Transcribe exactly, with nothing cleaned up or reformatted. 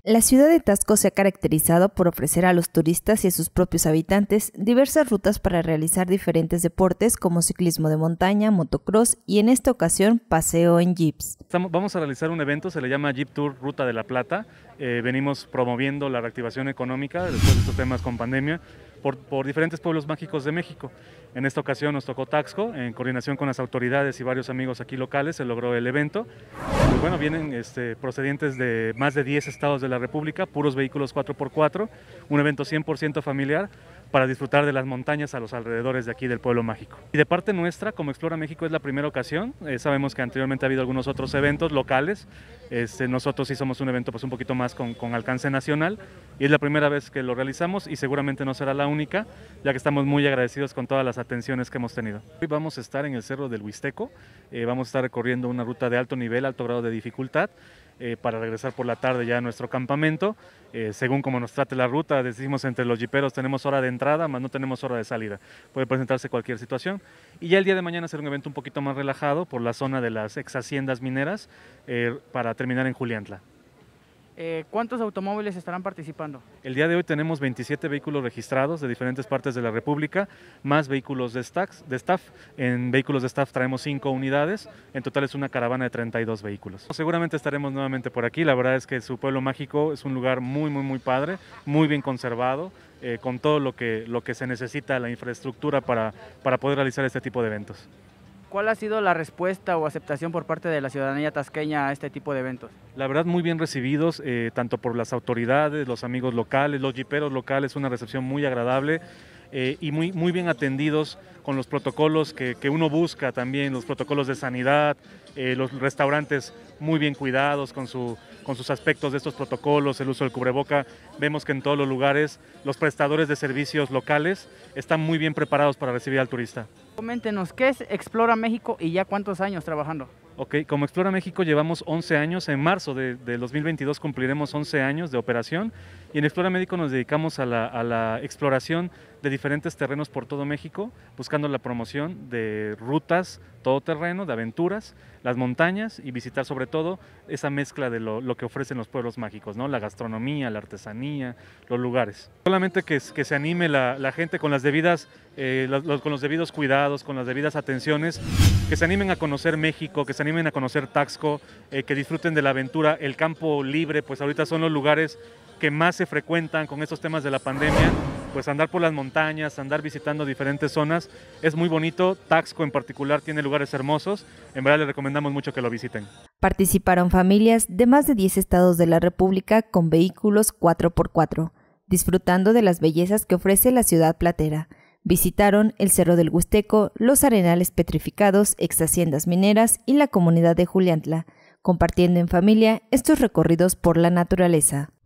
La ciudad de Taxco se ha caracterizado por ofrecer a los turistas y a sus propios habitantes diversas rutas para realizar diferentes deportes como ciclismo de montaña, motocross y en esta ocasión paseo en jeeps. Estamos, vamos a realizar un evento, se le llama Jeep Tour Ruta de la Plata. Eh, venimos promoviendo la reactivación económica después de estos temas con pandemia por, por diferentes pueblos mágicos de México. En esta ocasión nos tocó Taxco, en coordinación con las autoridades y varios amigos aquí locales se logró el evento. Pues bueno, vienen este, procedientes de más de diez estados de la República, puros vehículos cuatro por cuatro, un evento cien por ciento familiar para disfrutar de las montañas a los alrededores de aquí del pueblo mágico. Y de parte nuestra, como Explora México, es la primera ocasión. Eh, sabemos que anteriormente ha habido algunos otros eventos locales. Este, nosotros sí somos un evento pues, un poquito más con, con alcance nacional y es la primera vez que lo realizamos y seguramente no será la única, ya que estamos muy agradecidos con todas las atenciones que hemos tenido. Hoy vamos a estar en el Cerro del Huisteco, eh, vamos a estar recorriendo una ruta de alto nivel, alto grado de dificultad, Eh, para regresar por la tarde ya a nuestro campamento. Eh, según como nos trate la ruta, decimos entre los jiperos tenemos hora de entrada, más no tenemos hora de salida. Puede presentarse cualquier situación. Y ya el día de mañana será un evento un poquito más relajado por la zona de las ex haciendas mineras eh, para terminar en Juliantla. Eh, ¿Cuántos automóviles estarán participando? El día de hoy tenemos veintisiete vehículos registrados de diferentes partes de la República, más vehículos de, stacks, de staff. En vehículos de staff traemos cinco unidades, en total es una caravana de treinta y dos vehículos. Seguramente estaremos nuevamente por aquí, la verdad es que su pueblo mágico es un lugar muy, muy, muy padre, muy bien conservado, eh, con todo lo que, lo que se necesita, la infraestructura para, para poder realizar este tipo de eventos. ¿Cuál ha sido la respuesta o aceptación por parte de la ciudadanía tasqueña a este tipo de eventos? La verdad muy bien recibidos, eh, tanto por las autoridades, los amigos locales, los jiperos locales, una recepción muy agradable eh, y muy, muy bien atendidos con los protocolos que, que uno busca también, los protocolos de sanidad, eh, los restaurantes muy bien cuidados con, su, con sus aspectos de estos protocolos, el uso del cubreboca. Vemos que en todos los lugares los prestadores de servicios locales están muy bien preparados para recibir al turista. Coméntenos, ¿qué es Explora México y ya cuántos años trabajando? Ok, como Explora México llevamos once años, en marzo de, de dos mil veintidós cumpliremos once años de operación y en Explora México nos dedicamos a la, a la exploración de diferentes terrenos por todo México, buscando la promoción de rutas todoterreno, de aventuras, las montañas y visitar sobre todo esa mezcla de lo, lo que ofrecen los pueblos mágicos, ¿no? La gastronomía, la artesanía, los lugares. Solamente que, que se anime la, la gente con las debidas, eh, los, con los debidos cuidados, con las debidas atenciones, que se animen a conocer México, que se animen a conocer Taxco, eh, que disfruten de la aventura, el campo libre, pues ahorita son los lugares que más se frecuentan con estos temas de la pandemia, pues andar por las montañas, andar visitando diferentes zonas, es muy bonito. Taxco en particular tiene lugares hermosos, en verdad les recomendamos mucho que lo visiten. Participaron familias de más de diez estados de la República con vehículos cuatro por cuatro, disfrutando de las bellezas que ofrece la ciudad platera. Visitaron el Cerro del Huisteco, los arenales petrificados, ex haciendas mineras y la comunidad de Juliantla, compartiendo en familia estos recorridos por la naturaleza.